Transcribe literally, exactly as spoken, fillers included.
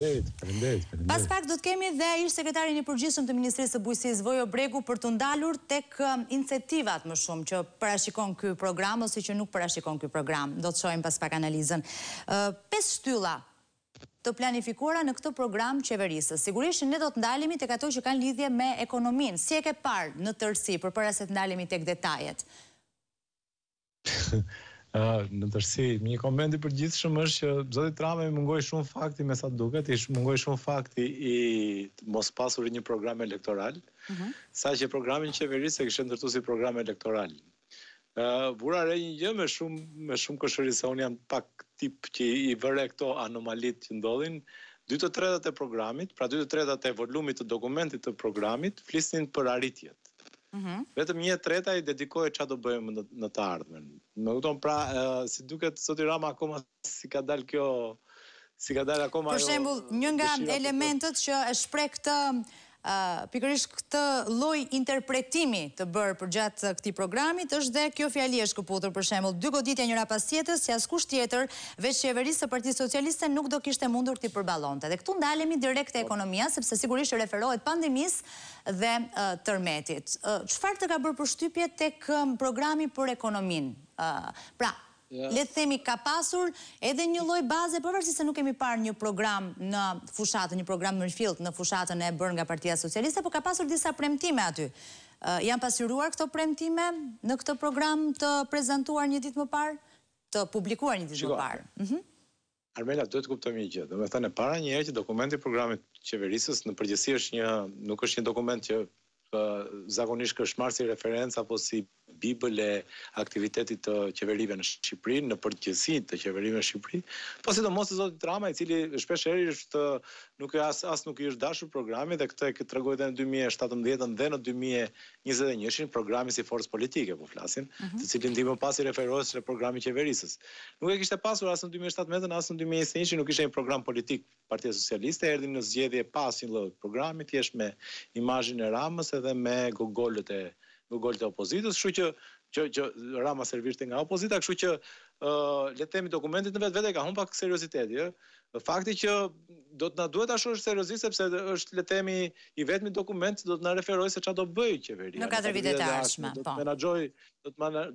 Faleminderit, faleminderit. Pas pak do të kemi dhe ish sekretarin i përgjithshëm të Ministrisë së Bujqësisë Vojo Bregu për të ndalur tek iniciativat më shumë që parashikon ky program ose që nuk parashikon ky program. Do të shohim pas pak analizën. Pesë shtylla të planifikuara në këtë program qeverisës. Sigurisht ne do të ndalemi tek ato që kanë lidhje me ekonominë. Si e ke parë në tërësi përpara se të ndalemi tek detajet? Në tërësi, një koment i përgjithshëm është që zoti Trama i mungoi shumë fakti me sa duket, i mungoi shumë fakti i mos pasurit një program elektoral, saqë programin qeverisë e kishte ndërtuar si program elektoral. Vura re një gjë me shumë me shumë këshëri se unë jam pak tip që i vëre këto anomalit që ndodhin. dy të tretat e programit, pra dy të tretat e volumit të dokumentit të programit, flisnin për arritjet. Vetëm një treta i dedikohet çfarë do bëjmë në, në të ardhmen. Më kupton, pra, uh, si duket zoti Rama akoma si ka dalë kjo, si ka dalë akoma. Për shembull, një nga elementët që e shpreh këtë Uh, pikërisht këtë lloj interpretimi të bërë përgjatë këtij programit është dhe kjo fjali e shkëputur, për shembull, dy goditje njëra pas tjetrës, si askush tjetër veç qeverisë së Partisë Socialiste nuk do kishte mundur t'i përballonte. Dhe këtu ndalemi direkt te ekonomia, sepse sigurisht referohet pandemisë dhe uh, tërmetit. Çfarë uh, të ka bërë përshtypje tek um, programi për ekonominë? Uh, pra, le të themi ka pasur edhe një lloj baze, pavarësisht se nuk kemi parë një program në fushatën, një program në rifill në fushatën e bërë nga Partia Socialiste, por ka pasur disa premtime aty. Uh, janë pasyruar këto premtime në këtë program të prezantuar një ditë më parë, të publikuar një ditë më parë? Uh -huh. Armela, duhet të kuptojmë një gjë. Domethënë, para një herë që dokumenti i programit qeverisës në përgjithësi është një, nuk është një dokument që zakonisht është marrë si referencë apo si bibël e aktivitetit të qeverive në Shqipëri, në përgjithësi të qeverive në Shqipëri, po sidomos e zoti Trama, i cili shpesh herë është nuk e as as nuk i është dashur programi, dhe këtë e tregoi edhe në dy mijë e shtatëmbëdhjetë dhe në dy mijë e njëzet e një programi si forcë politike po flasim, uh -huh. të cilin ndihmë pas i referohet se programi i qeverisës. Nuk e kishte pasur as në dy mijë e shtatëmbëdhjetë as në dy mijë e njëzet e një, nuk ishte një program politik Partia Socialiste, erdhi në zgjedhje pas një lloj programi, thjesht me imazhin e Ramës edhe me gogolët e gogolët e opozitës, kështu që që që Rama servishte nga opozita, kështu që uh, le të themi dokumentit në vetvete ka humbur pak serioziteti, ë. Fakti që do të na duhet ta shohësh seriozisht sepse është le të themi i vetmi dokument që do të na referojë se çfarë do bëjë qeveria. Në katër vitet e ardhshme, po. Do të menaxhoj, do të